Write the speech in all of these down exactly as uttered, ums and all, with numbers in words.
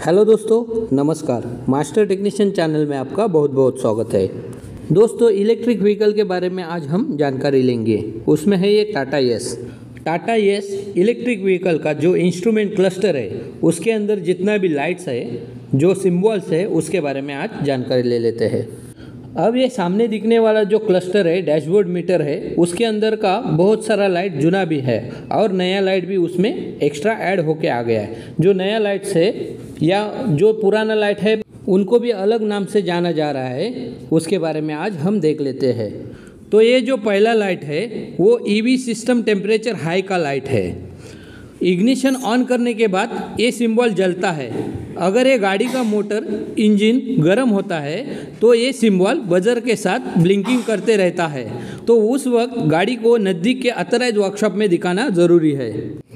Hello दोस्तों, नमस्कार। Master technician channel में आपका बहुत बहुत स्वागत है। दोस्तों, इलेक्ट्रिक व्हीकल के बारे में आज हम जानकारी लेंगे। उसमें है ये Tata Ace. Tata Ace electric vehicle का जो इंस्ट्रूमेंट क्लस्टर है उसके अंदर जितना भी लाइट्स है, जो सिम्बॉल्स है, उसके बारे में आज जानकारी ले लेते हैं। अब ये सामने दिखने वाला जो क्लस्टर है, डैशबोर्ड मीटर है, उसके अंदर का बहुत सारा लाइट जुना भी है और नया लाइट भी उसमें एक्स्ट्रा ऐड होके आ गया है। जो नया लाइट्स है या जो पुराना लाइट है उनको भी अलग नाम से जाना जा रहा है, उसके बारे में आज हम देख लेते हैं। तो ये जो पहला लाइट है वो ईवी सिस्टम टेम्परेचर हाई का लाइट है। इग्निशन ऑन करने के बाद ये सिंबल जलता है। अगर ये गाड़ी का मोटर इंजन गर्म होता है तो ये सिंबल बजर के साथ ब्लिंकिंग करते रहता है। तो उस वक्त गाड़ी को नज़दीक के ऑथराइज्ड वर्कशॉप में दिखाना ज़रूरी है।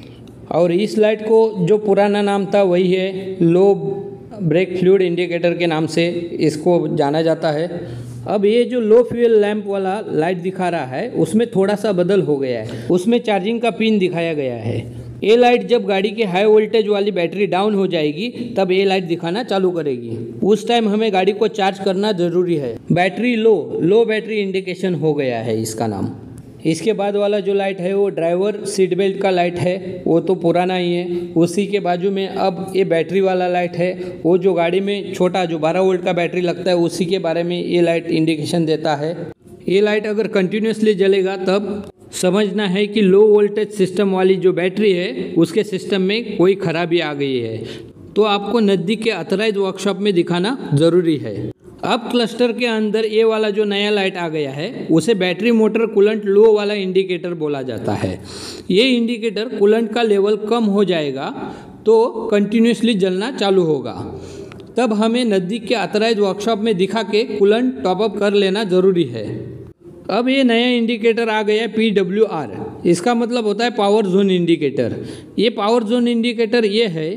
और इस लाइट को जो पुराना नाम था वही है लो ब्रेक फ्लूइड इंडिकेटर के नाम से इसको जाना जाता है। अब ये जो लो फ्यूल लैंप वाला लाइट दिखा रहा है उसमें थोड़ा सा बदल हो गया है। उसमें चार्जिंग का पिन दिखाया गया है। ये लाइट जब गाड़ी के हाई वोल्टेज वाली बैटरी डाउन हो जाएगी तब ये लाइट दिखाना चालू करेगी। उस टाइम हमें गाड़ी को चार्ज करना ज़रूरी है। Battery low low battery indication हो गया है इसका नाम। इसके बाद वाला जो लाइट है वो ड्राइवर सीट बेल्ट का लाइट है, वो तो पुराना ही है। उसी के बाजू में अब ये बैटरी वाला लाइट है, वो जो गाड़ी में छोटा जो बारह वोल्ट का बैटरी लगता है उसी के बारे में ये लाइट इंडिकेशन देता है। ये लाइट अगर कंटिन्यूसली जलेगा तब समझना है कि लो वोल्टेज सिस्टम वाली जो बैटरी है उसके सिस्टम में कोई खराबी आ गई है। तो आपको नज़दीक के ऑथराइज्ड वर्कशॉप में दिखाना ज़रूरी है। अब क्लस्टर के अंदर ये वाला जो नया लाइट आ गया है उसे बैटरी मोटर कूलेंट लो वाला इंडिकेटर बोला जाता है। ये इंडिकेटर कूलेंट का लेवल कम हो जाएगा तो कंटिन्यूसली जलना चालू होगा। तब हमें नज़दीक के ऑथराइज्ड वर्कशॉप में दिखा के कूलेंट टॉपअप कर लेना ज़रूरी है। अब ये नया इंडिकेटर आ गया है पी डब्ल्यू आर। इसका मतलब होता है पावर जोन इंडिकेटर। ये पावर जोन इंडिकेटर ये है,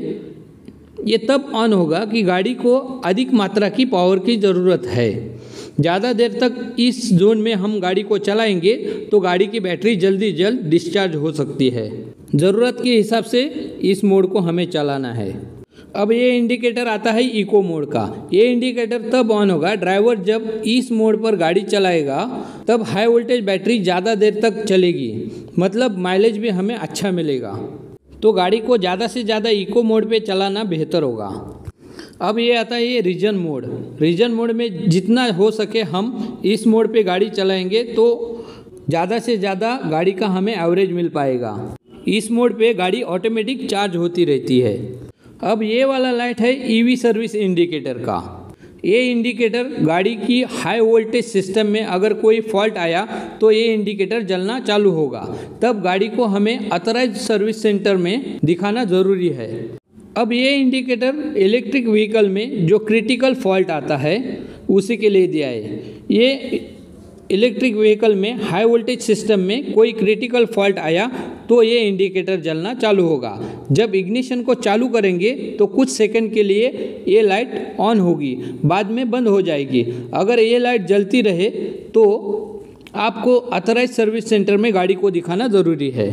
ये तब ऑन होगा कि गाड़ी को अधिक मात्रा की पावर की ज़रूरत है। ज़्यादा देर तक इस जोन में हम गाड़ी को चलाएंगे तो गाड़ी की बैटरी जल्दी जल्द डिस्चार्ज हो सकती है। ज़रूरत के हिसाब से इस मोड को हमें चलाना है। अब ये इंडिकेटर आता है इको मोड का। ये इंडिकेटर तब ऑन होगा ड्राइवर जब इस मोड पर गाड़ी चलाएगा, तब हाई वोल्टेज बैटरी ज़्यादा देर तक चलेगी, मतलब माइलेज भी हमें अच्छा मिलेगा। तो गाड़ी को ज़्यादा से ज़्यादा इको मोड पे चलाना बेहतर होगा। अब ये आता है ये रीजन मोड। रीजन मोड में जितना हो सके हम इस मोड पे गाड़ी चलाएंगे तो ज़्यादा से ज़्यादा गाड़ी का हमें एवरेज मिल पाएगा। इस मोड पे गाड़ी ऑटोमेटिक चार्ज होती रहती है। अब ये वाला लाइट है ईवी सर्विस इंडिकेटर का। ये इंडिकेटर गाड़ी की हाई वोल्टेज सिस्टम में अगर कोई फॉल्ट आया तो ये इंडिकेटर जलना चालू होगा। तब गाड़ी को हमें ऑथराइज्ड सर्विस सेंटर में दिखाना ज़रूरी है। अब ये इंडिकेटर इलेक्ट्रिक व्हीकल में जो क्रिटिकल फॉल्ट आता है उसी के लिए दिया है। ये इलेक्ट्रिक व्हीकल में हाई वोल्टेज सिस्टम में कोई क्रिटिकल फॉल्ट आया तो ये इंडिकेटर जलना चालू होगा। जब इग्निशन को चालू करेंगे तो कुछ सेकंड के लिए ये लाइट ऑन होगी, बाद में बंद हो जाएगी। अगर ये लाइट जलती रहे तो आपको ऑथराइज्ड सर्विस सेंटर में गाड़ी को दिखाना ज़रूरी है।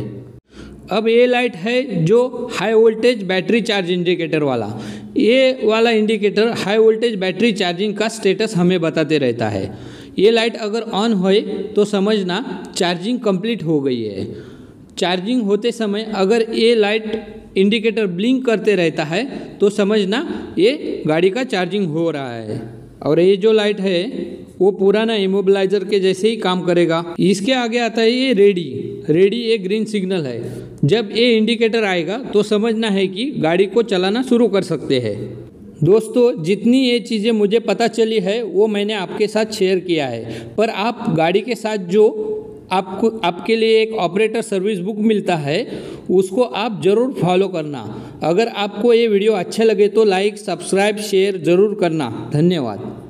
अब ये लाइट है जो high voltage battery charge indicator वाला। ये वाला indicator high voltage battery charging का स्टेटस हमें बताते रहता है। ये लाइट अगर ऑन होए तो समझना चार्जिंग कंप्लीट हो गई है। चार्जिंग होते समय अगर ये लाइट इंडिकेटर ब्लिंक करते रहता है तो समझना ये गाड़ी का चार्जिंग हो रहा है। और ये जो लाइट है वो पुराना इमोबिलाइजर के जैसे ही काम करेगा। इसके आगे आता है ये रेडी। रेडी एक ग्रीन सिग्नल है। जब ये इंडिकेटर आएगा तो समझना है कि गाड़ी को चलाना शुरू कर सकते हैं। दोस्तों, जितनी ये चीज़ें मुझे पता चली है वो मैंने आपके साथ शेयर किया है, पर आप गाड़ी के साथ जो आपको आपके लिए एक ऑपरेटर सर्विस बुक मिलता है उसको आप ज़रूर फॉलो करना। अगर आपको ये वीडियो अच्छे लगे तो लाइक, सब्सक्राइब, शेयर ज़रूर करना। धन्यवाद।